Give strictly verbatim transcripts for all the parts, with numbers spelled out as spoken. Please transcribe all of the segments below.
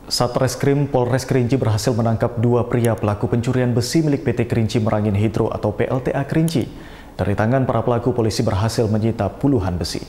Satreskrim Polres Kerinci berhasil menangkap dua pria pelaku pencurian besi milik P T Kerinci Merangin Hidro atau P L T A Kerinci. Dari tangan para pelaku, polisi berhasil menyita puluhan besi.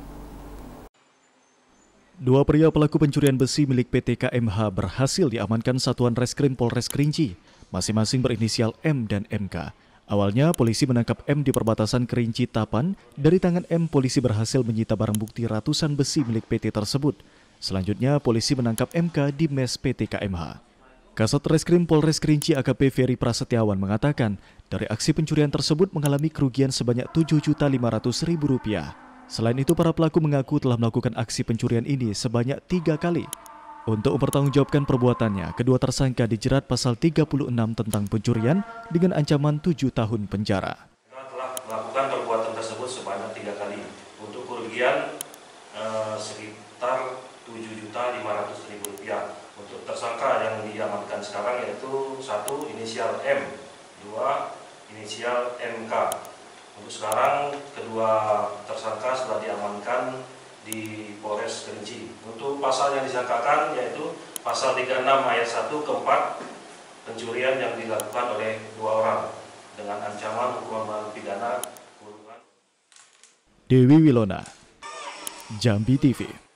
Dua pria pelaku pencurian besi milik P T K M H berhasil diamankan Satuan Reskrim Polres Kerinci, masing-masing berinisial M dan M K. Awalnya, polisi menangkap M di perbatasan Kerinci Tapan. Dari tangan M, polisi berhasil menyita barang bukti ratusan besi milik P T tersebut. Selanjutnya, polisi menangkap M K di mes P T K M H. Kasat Reskrim Polres Kerinci A K P Ferry Prasetyawan mengatakan, dari aksi pencurian tersebut mengalami kerugian sebanyak tujuh juta lima ratus ribu rupiah. Selain itu, para pelaku mengaku telah melakukan aksi pencurian ini sebanyak tiga kali. Untuk mempertanggungjawabkan perbuatannya, kedua tersangka dijerat pasal tiga puluh enam tentang pencurian dengan ancaman tujuh tahun penjara. Kita telah melakukan perbuatan tersebut sebanyak tiga kali. Untuk kerugian eh, sekitar tujuh juta lima ratus ribu rupiah. Untuk tersangka yang diamankan sekarang yaitu satu inisial M, dua inisial M K. Untuk sekarang kedua tersangka sudah diamankan di Polres Kerinci. Untuk pasal yang disangkakan yaitu pasal tiga puluh enam ayat satu ke empat, pencurian yang dilakukan oleh dua orang dengan ancaman hukuman pidana kurungan. Dewi Wilona, Jambi T V.